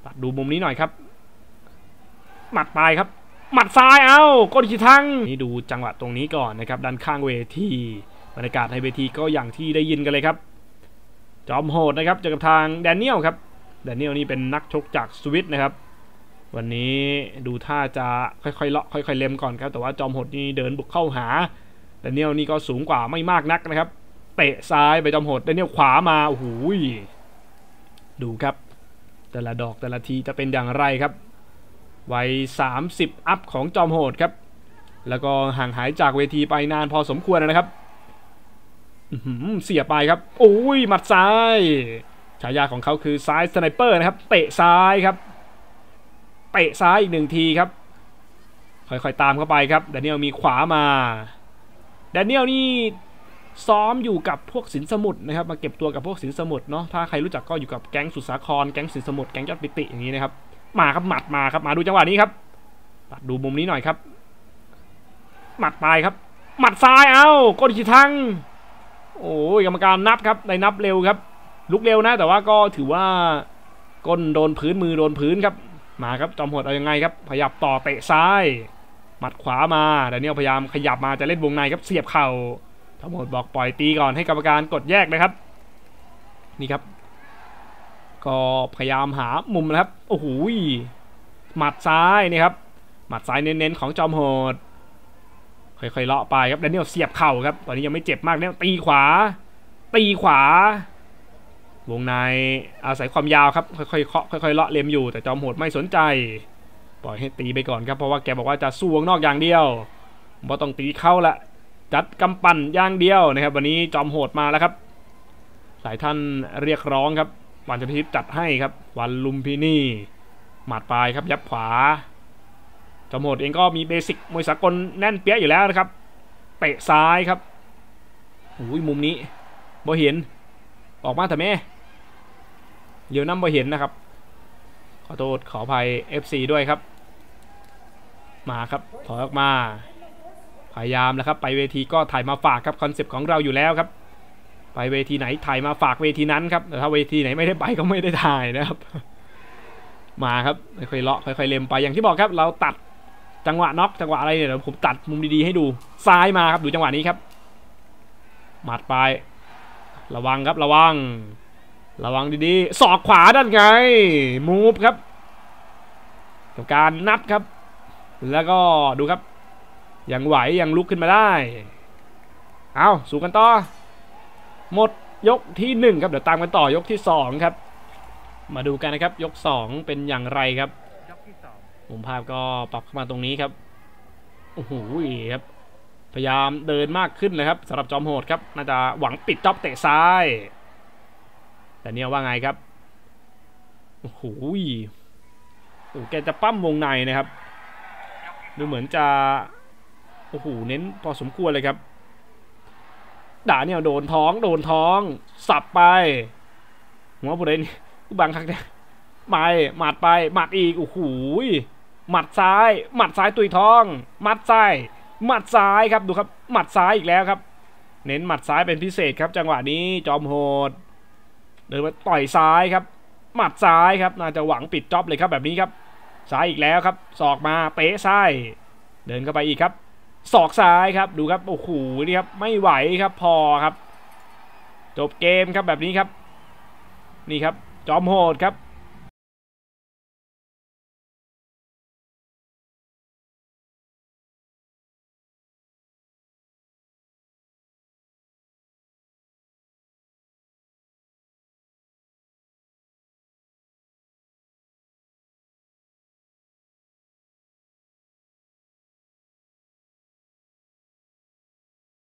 ตัดดูมุมนี้หน่อยครับหมัดปลายครับหมัดซ้ายเอ้าก้นขีทั้งนี่ดูจังหวะตรงนี้ก่อนนะครับด้านข้างเวทีบรรยากาศในเวทีก็อย่างที่ได้ยินกันเลยครับจอมโหดนะครับเจอกับทางแดเนียลครับแดเนียลนี่เป็นนักชกจากสวิตนะครับวันนี้ดูท่าจะค่อยๆเลาะค่อยๆเล็มก่อนครับแต่ว่าจอมโหดนี่เดินบุกเข้าหาแดเนียลนี่ก็สูงกว่าไม่มากนักนะครับเตะซ้ายไปจอมโหดแดเนียลขวามาโอ้โหดูครับแต่ละดอกแต่ละทีจะเป็นอย่างไรครับวัย30อัพของจอมโหดครับแล้วก็ห่างหายจากเวทีไปนานพอสมควรนะครับเสียไปครับโอ้ยหมัดซ้ายฉายาของเขาคือซ้ายสไนเปอร์นะครับเตะซ้ายครับเตะซ้ายอีก1ทีครับค่อยๆตามเข้าไปครับแดเนียลมีขวามาแดเนียลนี่ซ้อมอยู่กับพวกสินสมุทรนะครับมาเก็บตัวกับพวกสินสมุทรเนาะถ้าใครรู้จักก็อยู่กับแก๊งสุสาครแก๊งสินสมุทรแก๊งยอดปิติอย่างนี้นะครับมาครับหมัดมาครับมาดูจังหวะนี้ครับตัดดูมุมนี้หน่อยครับหมัดปลายครับหมัดซ้ายเอ้าก้นขีทั้งโอ้ยกรรมการนับครับได้นับเร็วครับลุกเร็วนะแต่ว่าก็ถือว่าก้นโดนพื้นมือโดนพื้นครับมาครับจอมโหดเอายังไงครับขยับต่อเตะซ้ายหมัดขวามาแดเนียลพยายามขยับมาจะเล่นวงในครับเสียบเข่าจอมโหดบอกปล่อยตีก่อนให้กรรมการกดแยกนะครับนี่ครับก็พยายามหามุมนะครับโอ้โหหมัดซ้ายนี่ครับหมัดซ้ายเน้นๆของจอมโหดค่อยๆเลาะไปครับแดเนียลเสียบเข่าครับตอนนี้ยังไม่เจ็บมากเนี่ยตีขวาวงในอาศัยความยาวครับค่อยๆเคาะค่อยๆเลาะเล็มอยู่แต่จอมโหดไม่สนใจปล่อยให้ตีไปก่อนครับเพราะว่าแกบอกว่าจะสู้วงนอกอย่างเดียวไม่ต้องตีเข้าละจัดกำปั้นอย่างเดียวนะครับวันนี้จอมโหดมาแล้วครับหลายท่านเรียกร้องครับวันจะพิชิตจัดให้ครับวันลุมพินีหมัดปลายครับยับขวาจอมโหดเองก็มีเบสิกมวยสากลแน่นเปี้ยอยู่แล้วนะครับเตะซ้ายครับโอ้ยมุมนี้บ่เห็นออกมาแต่แม่เดี๋ยวน้ำบ่เห็นนะครับขอโทษขออภัย FC ด้วยครับมาครับถอยออกมาพยายามแล้วครับไปเวทีก็ถ่ายมาฝากครับคอนเซปต์ของเราอยู่แล้วครับไปเวทีไหนถ่ายมาฝากเวทีนั้นครับแต่ถ้าเวทีไหนไม่ได้ไปก็ไม่ได้ถ่ายนะครับมาครับค่อยๆเลาะค่อยๆเล็มไปอย่างที่บอกครับเราตัดจังหวะน็อกจังหวะอะไรเนี่ยเดี๋ยวผมตัดมุมดีๆให้ดูซ้ายมาครับดูจังหวะนี้ครับหมัดไประวังครับระวังดีๆศอกขวาด้านไงมูฟครับกับการนับครับแล้วก็ดูครับยังไหวยังลุกขึ้นมาได้เอาสู้กันต่อหมดยกที่1ครับเดี๋ยวตามกันต่อยกที่2ครับมาดูกันนะครับยก2เป็นอย่างไรครับมุมภาพก็ปรับเข้ามาตรงนี้ครับโอ้โหครับพยายามเดินมากขึ้นเลยครับสำหรับจอมโหดครับน่าจะหวังปิดจ็อบเตะซ้ายแต่เนี่ยว่าไงครับโอ้โหแกจะปั้มวงในนะครับดูเหมือนจะโอ้โหเน้นพอสมควรเลยครับด่าเนี่ยโดนท้องสับไปหัวผู้ใดนี่ผู้บังคักเนี่ยไปหมัดไปหมัดอีกโอ้โหหมัดซ้ายตุยท้องหมัดซ้ายครับดูครับหมัดซ้ายอีกแล้วครับเน้นหมัดซ้ายเป็นพิเศษครับจังหวะนี้จอมโหดเดินมาต่อยซ้ายครับหมัดซ้ายครับน่าจะหวังปิดจ็อบเลยครับแบบนี้ครับซ้ายอีกแล้วครับศอกมาเป๊ะซ้ายเดินเข้าไปอีกครับศอกซ้ายครับดูครับโอ้โหนี่ครับไม่ไหวครับพอครับจบเกมครับแบบนี้ครับนี่ครับจอมโหดครับ